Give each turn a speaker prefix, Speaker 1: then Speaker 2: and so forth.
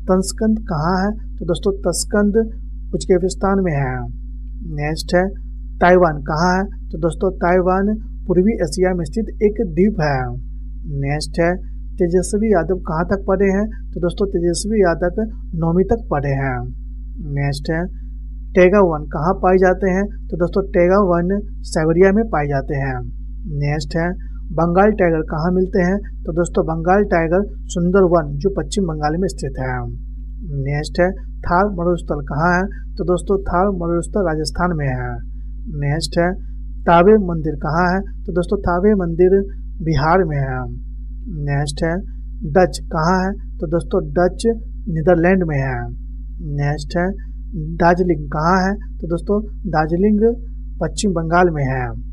Speaker 1: तस्कंद कहाँ है? तो दोस्तों तस्कंद उज्बेकिस्तान में है। नेक्स्ट है ताइवान कहाँ है? तो दोस्तों ताइवान पूर्वी एशिया में स्थित एक द्वीप है। नेक्स्ट है तेजस्वी यादव कहाँ तक पढ़े हैं? तो दोस्तों तेजस्वी यादव 9वीं तक पढ़े हैं। नेक्स्ट है टैगा वन कहाँ पाए जाते हैं? तो दोस्तों टैगा वन साइबेरिया में पाए जाते हैं। नेक्स्ट है बंगाल टाइगर कहाँ मिलते हैं? तो दोस्तों बंगाल टाइगर सुंदरवन जो पश्चिम बंगाल में स्थित है। नेक्स्ट है थार मरुस्थल कहाँ है? तो दोस्तों थार मरुस्थल राजस्थान में है। नेक्स्ट है ताबे मंदिर कहाँ है? तो दोस्तों ताबे मंदिर बिहार में है। नेक्स्ट है डच कहाँ है? तो दोस्तों डच नीदरलैंड में है। नेक्स्ट है दार्जिलिंग कहाँ है? तो दोस्तों दार्जिलिंग पश्चिम बंगाल में है।